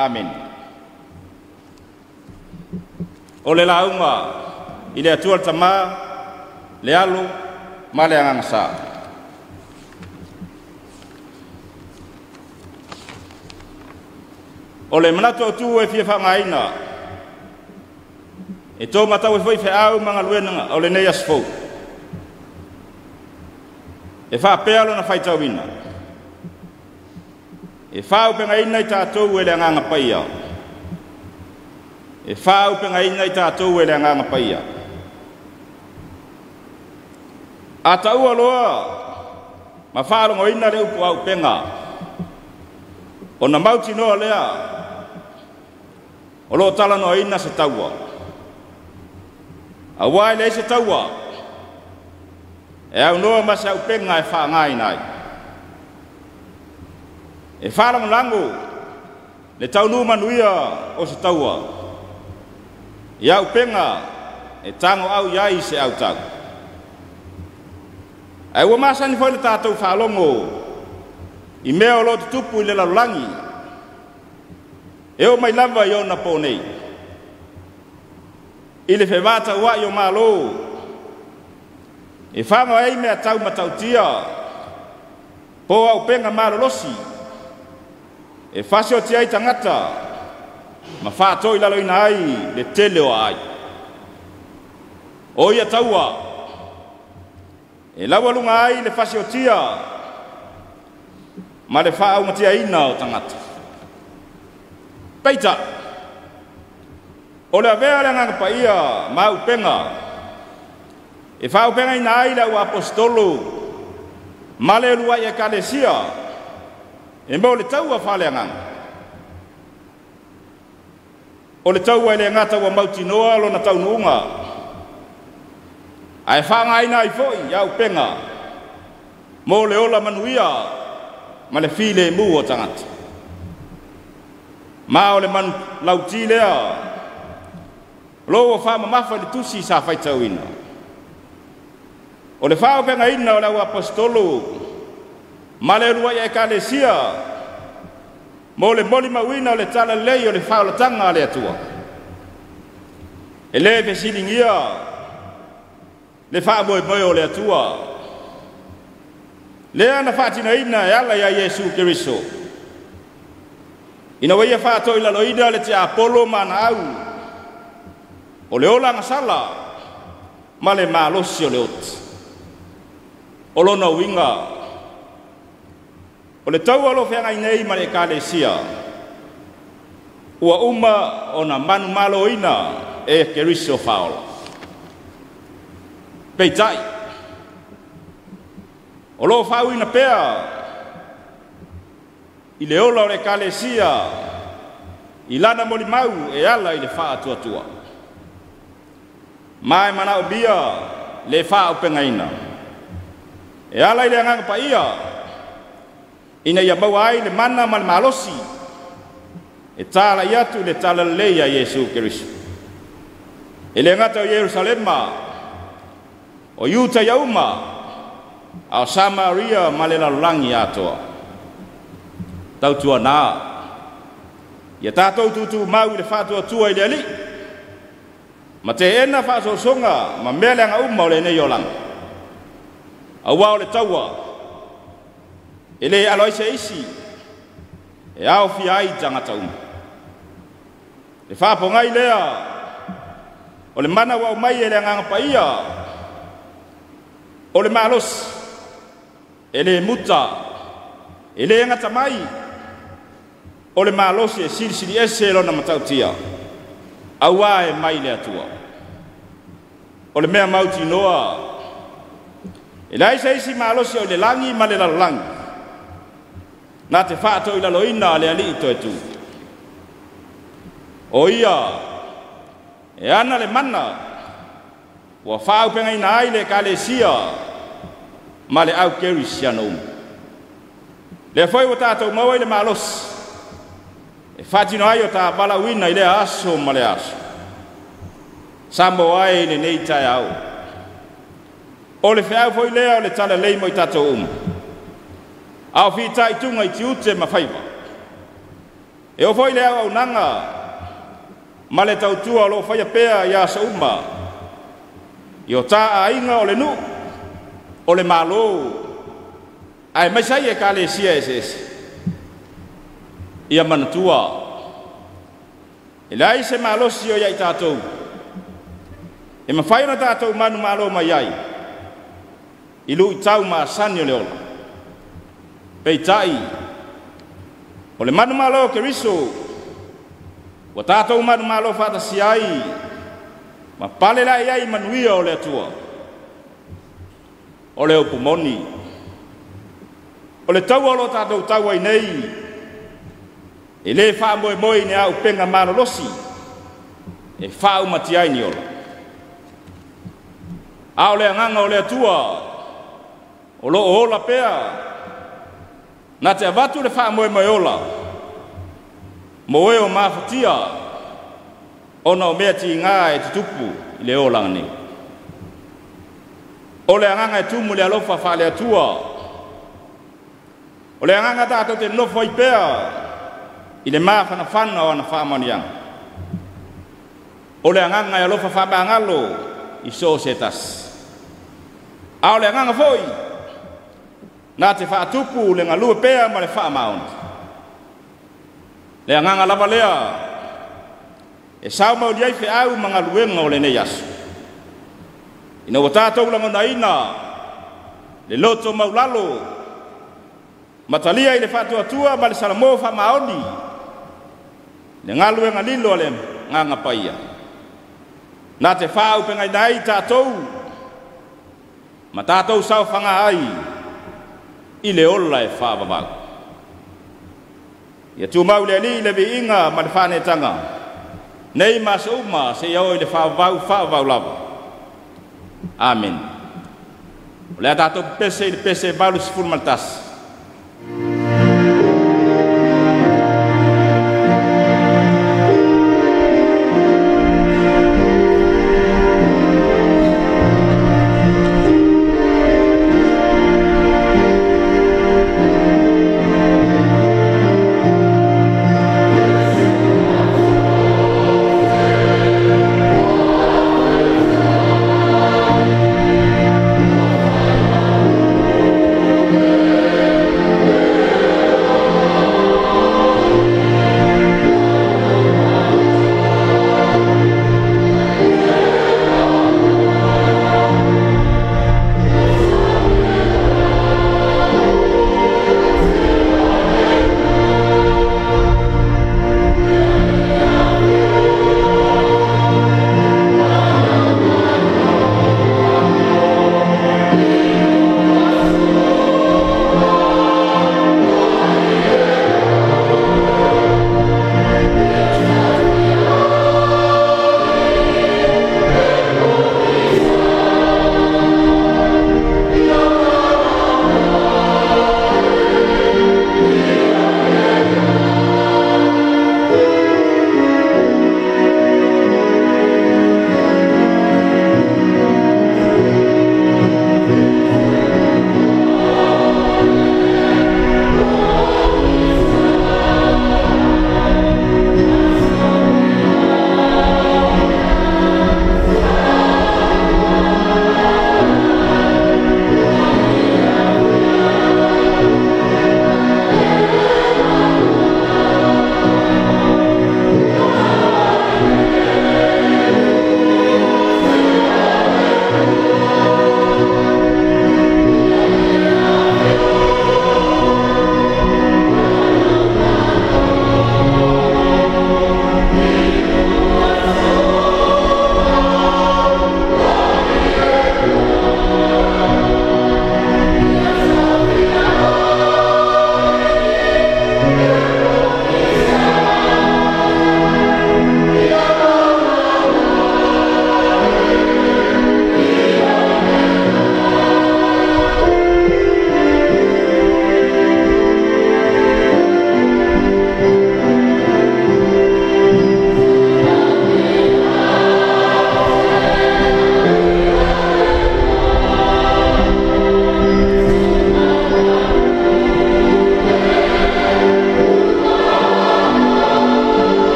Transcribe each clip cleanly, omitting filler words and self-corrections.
Amen. O le launga i le atua tama le alu ma le angangasa. O le manatu o tu e fia whangaina e tō matau e whai au mga luenanga o le nei asfou. E whapealo na whaitawina. E whau penga ina i tātou e le anganga paia. E whau penga ina i tātou e le anganga paia. A taua loa, ma whaarongo ina le upu au penga. O na mauti noa lea, o lo tala noa ina se taua. A wai le se taua, e au noa ma se au penga e wha ngai nai. E whaarang lango, le tau nu manuia o se taua. I au penga, e tango au iai se au tau. E ua masani foi le tātou whaalongo, i mea o lo te tupu i le lalulangi. E o mai lava i o na pōnei. I le whewata ua i o malo. E whango ei mea tau matautia, po au penga marolosi. E whasio ti ai tangata, ma whātoi lalo ina ai le tele o ai. O ia taua, e lawa lunga ai le whasio tia, ma le whaau matia ina o tangata. Peita, o le avea le nganga paia ma au penga, e whaau penga ina ai le au apostolo, ma le lua i e kalesia, e mo le taua whaleanganga. O le taua i le ngata ua mauti noa lo na taunuunga. Ai whanga ina i foi au penga. Mo le ola manuia ma le file mu o tangata. Ma o le manu lauti lea. Lo o whama mafa le tusi sa whaitauina. O le whao penga ina o le au apostolo. Ma le rua i e kalesia, mo le moli mawina o le tala lei o le whaolatanga le atua. E le vesilingia, le whaamoe moe o le atua. Le ana whaatina ina e ala ia Yesu Keriso. Ina waia whaato ila loida le te Apollo mana au. O le ola ngasala, ma le malosi o le oti. O lona winga, o le tau alo whenga inei ma le kalesia. Ua uma o na manu malo ina e Keriso whaola. Peitai. O lo whau ina pea. I le ola o le kalesia. I lana moli mau e ala i le wha atua tua. Mai mana o bia le wha o pengaina. E ala i le anganga pa ia. Ina ia mau ai le mana ma le malosi. E tala iatu le tala leia Yesu Keriso. E le ngata o Yerusalema. O Yuta Yauma. Ao Samaria ma le lalulangi atoa. Tau tua nā. Ia tātou tutu mau le whātua tua i le ali. Ma te ena whaasosonga ma mea le anga uma o le nei o langa. Aua o le taua. E le aloise isi, e au fi ai tangata uma. E whaapongai lea, o le mana wau mai e le anganga paia, o le malos, e le muta, e le ngata mai, o le malos e sirisiri ese lo na matautia, aua e mai le atua. O le mea mauti noa, e le aise isi malos o le langi ma le lalangi. Nā te whātou i laloina le ali i toi tū. O ia, e ana le mana, ua whāu penga ina ai le kalesia, ma le au Keriso umu. Le foi o tātou maua i le malos, e whātino ai o tā balawina i le aso ma le aso. Sambo ai le nei tai au. O le whiau foi lea o le tala lei mo i tātou umu. Au fi tai tunga i tiute ma whaiwa. E o foi le au nanga ma le tautua lo fai pea ia sauma i o ta ainga o le nu o le malo ai mai sai e ka le sia ese ia manatua e lai se malo si o ia i tātou e mawhai na tātou manu malo mai ai i lu i tau ma sani o le ola pei tai o le manu malo ke riso wa tātou manu malo whata si ai ma pale lai ai manuia o le atua o le opumoni o le tau alo tātou tau ai nei e le wha moe moe ne au penga mano losi e wha umati ai ni ola a o le anganga o le atua o lo ola pea na te avatu le wha moe moe ola moe o mawhatia ona o mea ti ngā e tutupu i le ola ni o le anganga e tumu le alofa wha le atua o le anganga tātou te nofo i pea i le mawhana whana o na whamaniang o le anganga e alofa whamangalo i so setas a o le anganga foi na te whaatupu le ngalua pea ma le whamaund le anganga lava lea e sao mau liai fe au mga luenga o le nei asu ina o tātou langona ina le loto maulalo matalia i le whatuatua ma le salamo whamaoni le ngaluenga lilo le nganga paia na te whau pengai nai tātou ma tātou sao whanga ai i le ola e whaavavau ia tu mau le li le vi inga ma le whanetanga nei masa uma se iau i le whaavavau lava amen o le tātou pese i le pese balu sifuru maltasi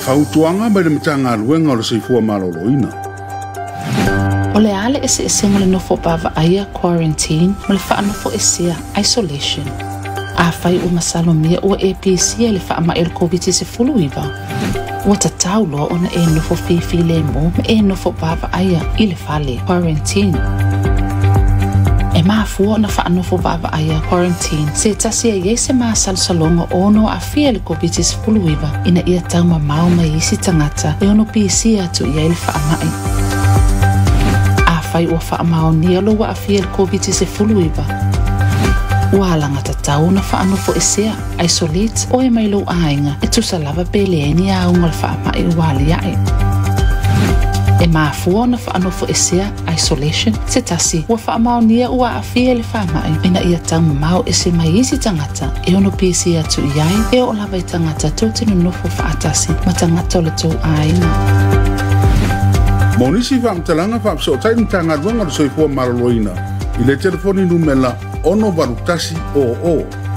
whautuanga mai le matanga luenga o le seifua maloloina. O le ale ese mo le nofo pava aia quarantine, mo le whaanofo esia isolation. A whai o masalomia o APC e le whaama el COVID-19 iwa. Ua tatau loa ona e nofo fifi le mo, me e nofo pava aia i le whale quarantine. E maafua na whaanofo pava aia quarantine, se tasi e se maa salsalonga ono a fia le COVID-19 iwa, ina ia tau mamau mai isi tangata e ono PC atu ia i le whaamai. Fai ua whaamao nia lo wa afia le COVID-19 iwa. Ua alanga tatau na whaanofo esea, isolate o e mailo ainga e tusa lava peleeni a unga le whaamai wali ai. E maafua na whaanofo esea, isolation, se tasi ua whaamao nia ua afia le whaamai ina ia tau mamao ese mai isi tangata e ono pisi atu iai e o lava i tangata tō tino nofo whaatasi ma tangata o le tō ainga. Monisi whaamtalanga whaamsotai ni tanga ruanga le soifua maraloina i le telefoni numela ono varutasi o.